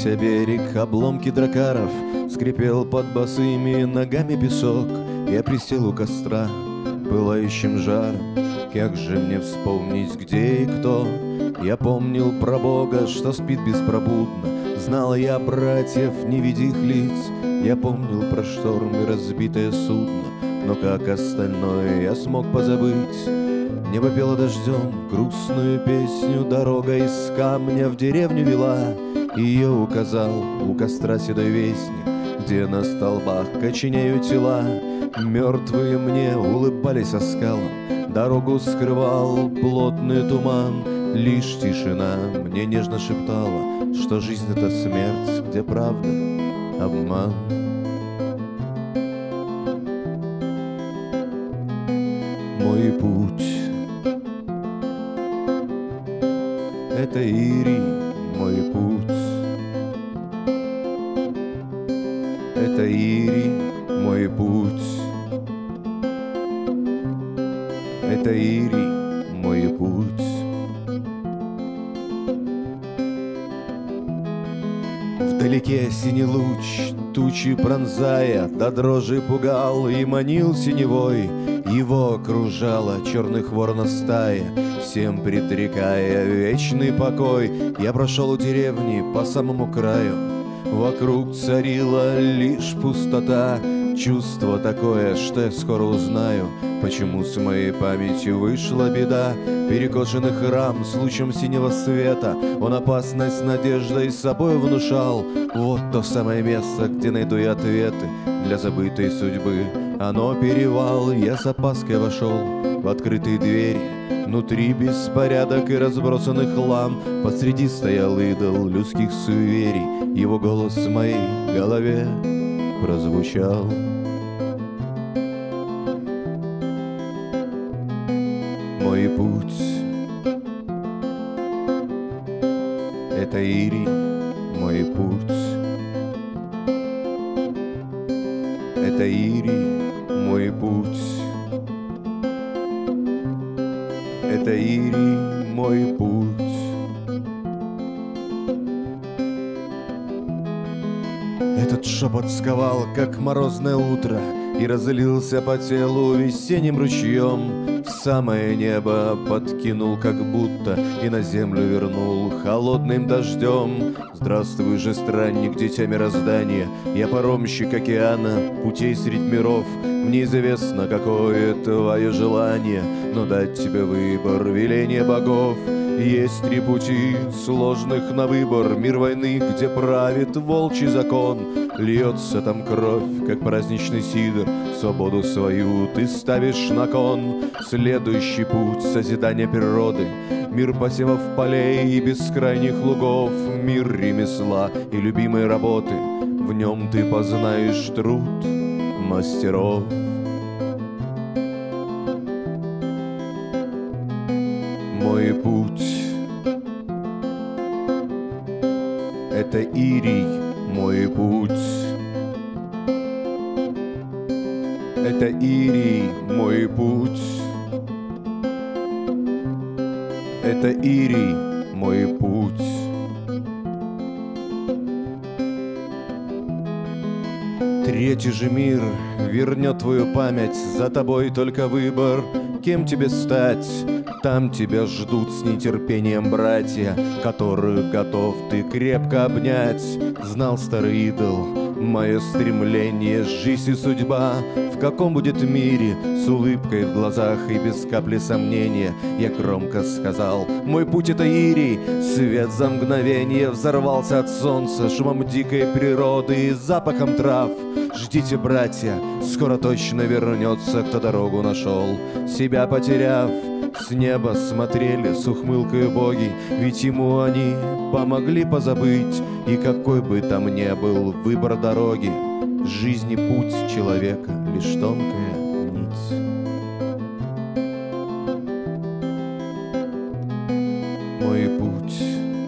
Бился берег, обломки дракаров, скрипел под босыми ногами песок. Я присел у костра, пылающим жаром. Как же мне вспомнить, где и кто? Я помнил про Бога, что спит беспробудно. Знал я братьев, не видя их лиц. Я помнил про шторм и разбитое судно. Но как остальное я смог позабыть? Небо пело дождем грустную песню. Дорога из камня в деревню вела. Ее указал у костра седой вестник, где на столбах коченеют тела. Мертвые мне улыбались оскалом. Дорогу скрывал плотный туман. Лишь тишина мне нежно шептала, что жизнь — это смерть, где правда — обман. Мой путь — это Ирий, мой путь. Это Ирий, мой путь. Это Ирий, мой путь. Вдалеке синий луч, тучи пронзая, до дрожи пугал и манил синевой. Его окружала черных воронов стая, всем предрекая вечный покой. Я прошел у деревни по самому краю. Вокруг царила лишь пустота. Чувство такое, что я скоро узнаю, почему с моей памятью вышла беда. Перекошенный храм с лучом синего света, он опасность надеждой с собой внушал. Вот то самое место, где найду я ответы для забытой судьбы. Оно перевал. Я с опаской вошел в открытые двери. Внутри беспорядок и разбросанный хлам. Посреди стоял идол людских суеверий. Его голос в моей голове прозвучал. Мой путь — это Ирий, мой путь. Это Ирий, мой путь. Это Ирий, мой путь. Этот шепот сковал, как морозное утро, и разлился по телу весенним ручьем. В самое небо подкинул, как будто, и на землю вернул холодным дождем. Здравствуй же, странник, дитя мироздания, я паромщик океана, путей средь миров. Мне известно, какое твое желание, но дать тебе выбор — веление богов. Есть 3 пути, сложных на выбор. Мир войны, где правит волчий закон. Льется там кровь, как праздничный сидр. Свободу свою ты ставишь на кон. Следующий путь — созидание природы. Мир посевов полей и бескрайних лугов. Мир ремесла и любимой работы. В нем ты познаешь труд мастеров. Мой путь — это Ирий, мой путь. Это Ирий, мой путь. Это Ирий, мой путь. Третий же мир вернет твою память. За тобой только выбор, кем тебе стать. Там тебя ждут с нетерпением братья, которых готов ты крепко обнять. Знал старый идол мое стремление, жизнь и судьба. В каком будет мире, с улыбкой в глазах и без капли сомнения, я громко сказал: мой путь — это Ирий. Свет за мгновение взорвался от солнца, шумом дикой природы и запахом трав. Ждите, братья, скоро точно вернется, кто дорогу нашел, себя потеряв. С неба смотрели с ухмылкой боги, ведь ему они помогли позабыть. И какой бы там ни был выбор дороги, жизни путь человека — лишь тонкая нить. Мой путь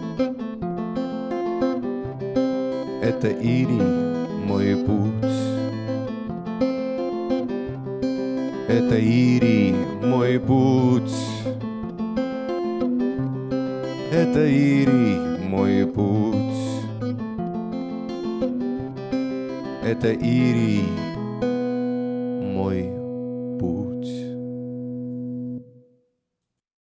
— это Ирий, мой путь. Это Ирий, мой путь. Это Ирий, мой путь. это Ирий, мой путь.